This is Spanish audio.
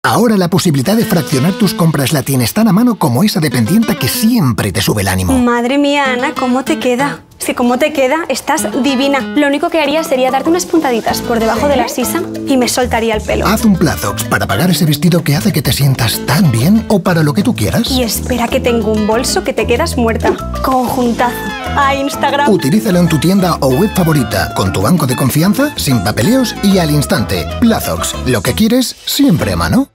Ahora la posibilidad de fraccionar tus compras la tienes tan a mano como esa dependienta que siempre te sube el ánimo. Madre mía, Ana, ¿cómo te queda? Si como te queda, estás divina. Lo único que haría sería darte unas puntaditas por debajo de la sisa y me soltaría el pelo. Haz un Plazox para pagar ese vestido que hace que te sientas tan bien o para lo que tú quieras. Y espera que tengo un bolso que te quedas muerta. Conjuntazo. A Instagram. Utilízalo en tu tienda o web favorita, con tu banco de confianza, sin papeleos y al instante. Plazox, lo que quieres, siempre a mano.